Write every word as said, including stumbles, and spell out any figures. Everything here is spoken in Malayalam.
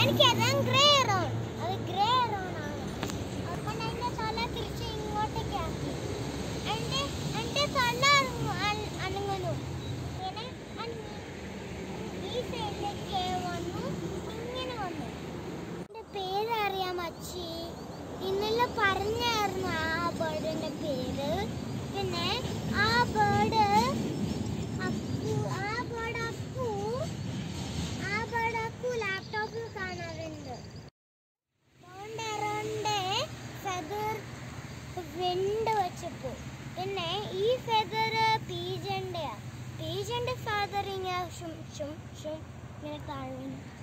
ഇന്നലെ പറഞ്ഞായിരുന്നു ആ ബേർഡിന്റെ പേര്. പിന്നെ ആ ബേർഡ് അക്കു ആ ബേർഡ് അക്കു ആ ബേർഡ് അക്കു ലാപ്ടോപ്പിൽ കാണാറുണ്ട്. ഫെദർ വിണ്ട് വെച്ചപ്പോ പിന്നെ ഈ ഫെദർ പീജന്റെ പീജന്റെ ഫെദർ ഇങ്ങനെ ഷും ഷും ഷും ഇങ്ങനെ കാണുന്നു.